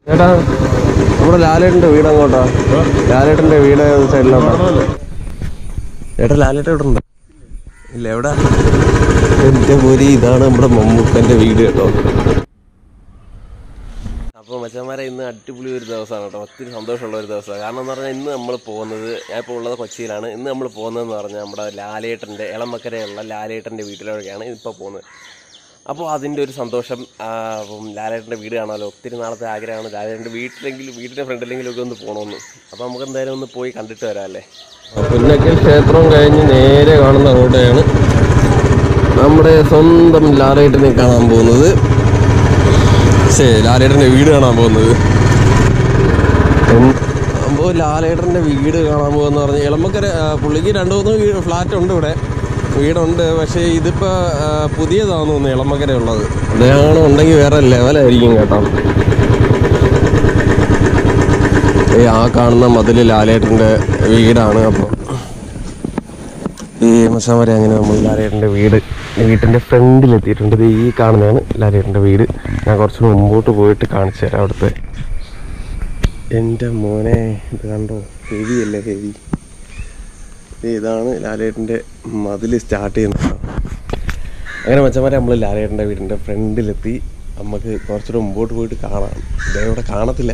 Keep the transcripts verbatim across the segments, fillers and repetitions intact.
ചേട്ടാ നമ്മുടെ ലാലേട്ടൻ്റെ വീട് അങ്ങോട്ടാ? ലാലേട്ടൻ്റെ വീട് സൈഡിലോട്ടാ? ചേട്ടാ ലാലേട്ടൻ ഇവിടെ ഉണ്ട്? ഇല്ല, എവിടെ? എൻ്റെ പോരി, ഇതാണ് നമ്മുടെ മമ്മൂക്കൻ്റെ വീട് കേട്ടോ. അപ്പോൾ മച്ചന്മാരെ ഇന്ന് അടിപൊളി ഒരു ദിവസമാണ് കേട്ടോ. ഒത്തിരി സന്തോഷമുള്ള ഒരു ദിവസമാണ്. കാരണം എന്ന് പറഞ്ഞാൽ ഇന്ന് നമ്മൾ പോകുന്നത്, ഞാൻ ഇപ്പോൾ ഉള്ളത് കൊച്ചിയിലാണ്. ഇന്ന് നമ്മൾ പോകുന്നതെന്ന് പറഞ്ഞാൽ നമ്മുടെ ലാലേട്ടൻ്റെ ഇളമക്കരയുള്ള ലാലേട്ടൻ്റെ വീട്ടിലേക്കാണ് ഇപ്പോൾ പോകുന്നത്. അപ്പോൾ അതിൻ്റെ ഒരു സന്തോഷം. അപ്പം ലാലേട്ടൻ്റെ വീട് കാണാമല്ലോ, ഒത്തിരി നാളത്തെ ആഗ്രഹമാണ് ലാലേട്ടൻ്റെ വീട്ടിലെങ്കിലും വീടിൻ്റെ ഫ്രണ്ടിലെങ്കിലും ഒക്കെ ഒന്ന് പോകണമെന്ന്. അപ്പോൾ നമുക്ക് എന്തായാലും ഒന്ന് പോയി കണ്ടിട്ട് വരാം അല്ലേ. പുന്നക്കൽ ക്ഷേത്രം കഴിഞ്ഞ് നേരെ കാണുന്ന റോഡാണ് നമ്മുടെ സ്വന്തം ലാലേട്ടനെ കാണാൻ പോകുന്നത്. ശരി, ലാലേട്ടൻ്റെ വീട് കാണാൻ പോകുന്നത്. അപ്പോൾ ലാലേട്ടൻ്റെ വീട് കാണാൻ പോകുന്ന പറഞ്ഞാൽ ഇളമക്കര പുള്ളിക്ക് രണ്ട് മൂന്ന് ഫ്ലാറ്റ് ഉണ്ട് ഇവിടെ, വീടുണ്ട്. പക്ഷേ ഇതിപ്പോൾ പുതിയതാണെന്ന് തോന്നുന്നു ഇളമക്കര ഉള്ളത്. അദ്ദേഹം ഉണ്ടെങ്കിൽ വേറെ ലെവലായിരിക്കും കേട്ടോ. ഈ ആ കാണുന്ന മതിൽ ലാലേട്ടൻ്റെ വീടാണ്. അപ്പോൾ ഈ മച്ചാമാരെ അങ്ങനെ നമ്മൾ ലാലേട്ടൻ്റെ വീട് വീട്ടിൻ്റെ ഫ്രണ്ടിലെത്തിയിട്ടുണ്ട്. ഇത് ഈ കാണുന്നതാണ് ലാലേട്ടൻ്റെ വീട്. ഞാൻ കുറച്ച് മുമ്പോട്ട് പോയിട്ട് കാണിച്ചു തരാം അവിടുത്തെ. എൻ്റെ മോനെ ഇത് കണ്ടോ, ഹെവി അല്ലേ ഹെവി. ഇതാണ് ലാലേട്ടൻ്റെ മതിൽ സ്റ്റാർട്ട് ചെയ്യുന്നത്. അങ്ങനെ മച്ചന്മാരെ നമ്മൾ ലാലേട്ടൻ്റെ വീടിൻ്റെ ഫ്രണ്ടിലെത്തി. നമുക്ക് കുറച്ചുകൂടെ മുമ്പോട്ട് പോയിട്ട് കാണാം. ഇതേ ഇവിടെ കാണത്തില്ല.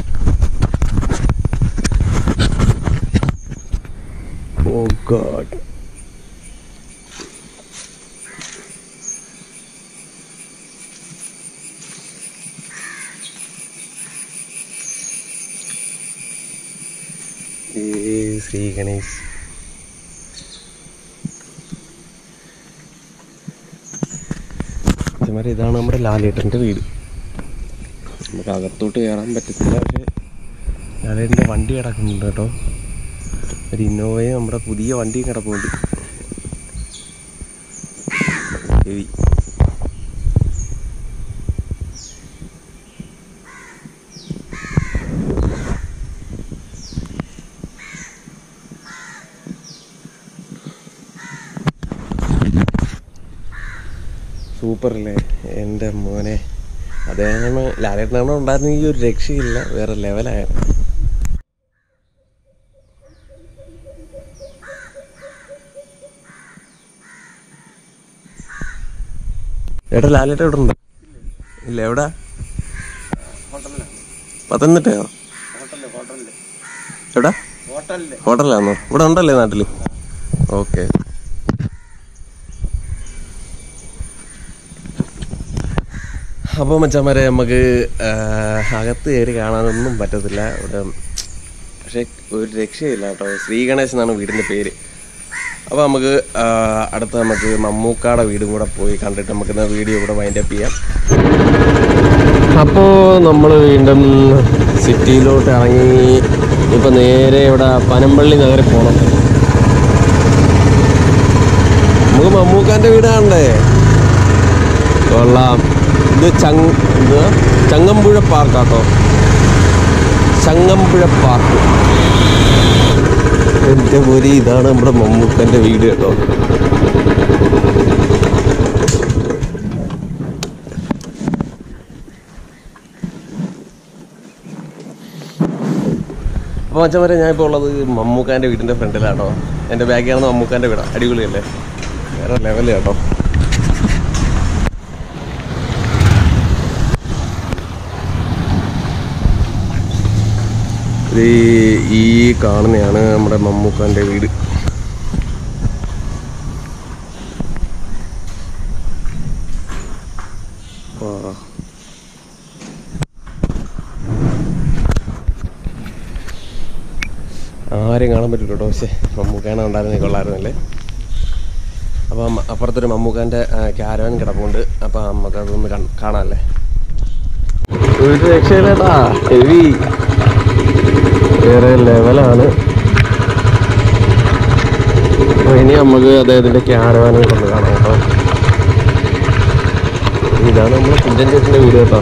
Oh god, Shri Ganesh. മച്ചന്മാരെ ഇതാണ് നമ്മുടെ ലാലേട്ടൻ്റെ വീട്. നമുക്ക് അകത്തോട്ട് കയറാൻ പറ്റത്തില്ല, പക്ഷേ ലാലേട്ടൻ്റെ വണ്ടി കിടക്കുന്നുണ്ട് കേട്ടോ. ഒരു ഇന്നോവയും നമ്മുടെ പുതിയ വണ്ടിയും കിടപ്പുണ്ട്. ഹെവി. സൂപ്പറല്ലേ എൻ്റെ മോനെ. അദ്ദേഹം ലാലേട്ടനാണ് ഉണ്ടായിരുന്നെങ്കിൽ ഒരു രക്ഷയില്ല, വേറെ ലെവലായാണ്. ഏട്ടാ ലാലേട്ടൻ എവിടെ ഉണ്ട്? ഇല്ല, എവിടെ? പത്തനംതിട്ടയോ? എവിടെ? ഹോട്ടലിലാണോ? ഇവിടെ ഉണ്ടല്ലേ നാട്ടിൽ? ഓക്കെ. അപ്പോൾ മച്ചാന്മാരെ നമുക്ക് അകത്ത് കയറി കാണാനൊന്നും പറ്റത്തില്ല ഇവിടെ, പക്ഷേ ഒരു രക്ഷയില്ല കേട്ടോ. ശ്രീ ഗണേശ് എന്നാണ് വീടിൻ്റെ പേര്. അപ്പോൾ നമുക്ക് അടുത്ത നമുക്ക് മമ്മൂക്കാടെ വീടും കൂടെ പോയി കണ്ടിട്ട് നമുക്ക് ഇന്ന് വീഡിയോ ഇവിടെ വൈൻഡ് അപ്പ് ചെയ്യാം. അപ്പോൾ നമ്മൾ വീണ്ടും സിറ്റിയിലോട്ട് ഇറങ്ങി. ഇപ്പോൾ നേരെ ഇവിടെ പനമ്പള്ളി നഗറിൽ പോകണം. നമുക്ക് മമ്മൂക്കാൻ്റെ വീട് കാണണ്ടേ? കൊള്ളാം. ഇത് ചങ് ഇത് ചങ്ങമ്പുഴ പാർക്കാട്ടോ, ചങ്ങമ്പുഴ പാർക്ക്. എൻ്റെ പോരി, ഇതാണ് നമ്മുടെ മമ്മൂക്കൻ്റെ വീട് കേട്ടോ. അപ്പോൾ മച്ചാൻ വരെ ഞാനിപ്പോൾ ഉള്ളത് മമ്മൂക്കാൻ്റെ വീടിൻ്റെ ഫ്രണ്ടിലാട്ടോ. എൻ്റെ ബാക്കിലാണ് മമ്മൂക്കാൻ്റെ വീടാണ്. അടിപൊളിയല്ലേ, വേറെ ലെവല് കേട്ടോ. ഈ കാണുന്നതാണ് നമ്മുടെ മമ്മൂക്കാൻ്റെ വീട്. ആരെയും കാണാൻ പറ്റില്ല കേട്ടോ. പക്ഷേ മമ്മൂക്കാനെ ഉണ്ടായിരുന്നേ കൊള്ളായിരുന്നല്ലേ. അപ്പം അപ്പുറത്തൊരു മമ്മൂക്കാൻ്റെ ക്യാരവൻ കിടപ്പുണ്ട്. അപ്പം നമുക്കതൊന്ന് കാണാമല്ലേ. ഒരു രക്ഷയില്ലേട്ടാ, ഹെവി, വേറെ ലെവലാണ്. അപ്പോൾ ഇനി നമുക്ക് അദ്ദേഹത്തിൻ്റെ ക്യാരവാനും കൊണ്ട് കാണാം കേട്ടോ. ഇതാണ് നമ്മുടെ കുഞ്ചൻ ചേട്ടൻ്റെ വീട് കേട്ടോ.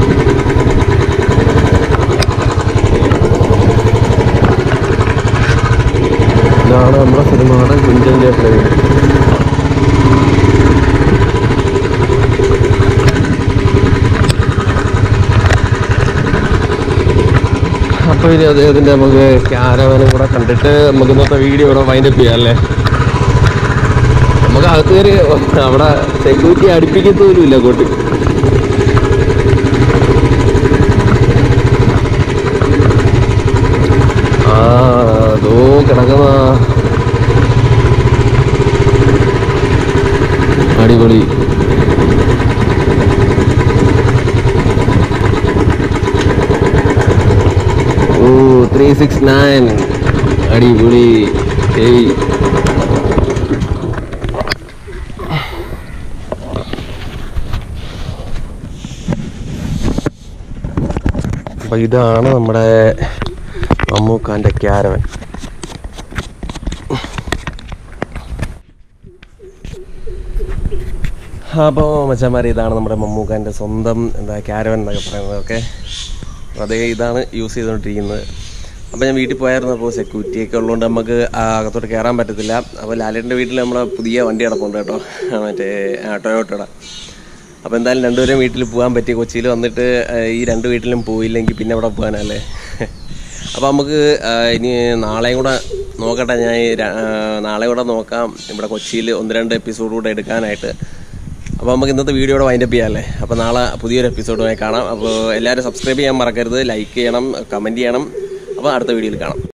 ഇതാണ് നമ്മുടെ സിനിമയുടെ കുഞ്ചൻ ചേട്ടൻ്റെ വീട്. അപ്പോൾ ഇനി അദ്ദേഹത്തിൻ്റെ നമുക്ക് ക്യാരവാനും കൂടെ കണ്ടിട്ട് നമുക്ക് ഇന്നത്തെ വീഡിയോ ഇവിടെ വൈൻഡപ്പ് ചെയ്യാം അല്ലേ. നമുക്ക് അകത്ത് കയറി അവിടെ സെക്യൂരിറ്റി അടുപ്പിക്കത്തോലും ഇല്ല അങ്ങോട്ട്. ആ അതോ കിടക്കുന്ന അടിപൊളി. ഓ ത്രീ സിക്സ് നയൻ അടിപൊളി. ഏയ് അപ്പോൾ ഇതാണ് നമ്മുടെ മമ്മൂക്കാൻ്റെ ക്യാരവൻ. അപ്പോൾ മച്ചാന്മാരെ ഇതാണ് നമ്മുടെ മമ്മൂക്കാൻ്റെ സ്വന്തം എന്താ ക്യാരവൻ എന്നൊക്കെ പറയുന്നത്. ഓക്കെ, അതേ ഇതാണ് യൂസ് ചെയ്തുകൊണ്ടിരിക്കുന്നത്. അപ്പോൾ ഞാൻ വീട്ടിൽ പോയായിരുന്നു. അപ്പോൾ സെക്യൂരിറ്റിയൊക്കെ ഉള്ളതുകൊണ്ട് നമുക്ക് അകത്തോട്ട് കയറാൻ പറ്റത്തില്ല. അപ്പോൾ ലാലേട്ടൻ്റെ വീട്ടിൽ നമ്മളെ പുതിയ വണ്ടി കിടപ്പുണ്ട് കേട്ടോ, മറ്റേ ടൊയോട്ടയുടെ. അപ്പോൾ എന്തായാലും രണ്ടുപേരും വീട്ടിൽ പോകാൻ പറ്റി. കൊച്ചിയിൽ വന്നിട്ട് ഈ രണ്ട് വീട്ടിലും പോയില്ലെങ്കിൽ പിന്നെ അവിടെ പോകാനല്ലേ. അപ്പോൾ നമുക്ക് ഇനി നാളെയും കൂടെ നോക്കട്ടെ. ഞാൻ നാളെ കൂടെ നോക്കാം ഇവിടെ കൊച്ചിയിൽ ഒന്ന് രണ്ട് എപ്പിസോഡ് കൂടെ എടുക്കാനായിട്ട്. അപ്പോൾ നമുക്ക് ഇന്നത്തെ വീഡിയോയുടെ വൈൻഡപ്പ് ചെയ്യാമല്ലേ. അപ്പോൾ നാളെ പുതിയൊരു എപ്പിസോഡുമായി കാണാം. അപ്പോൾ എല്ലാവരും സബ്സ്ക്രൈബ് ചെയ്യാൻ മറക്കരുത്, ലൈക്ക് ചെയ്യണം, കമൻറ്റ് ചെയ്യണം. അപ്പോൾ അടുത്ത വീഡിയോയിൽ കാണാം.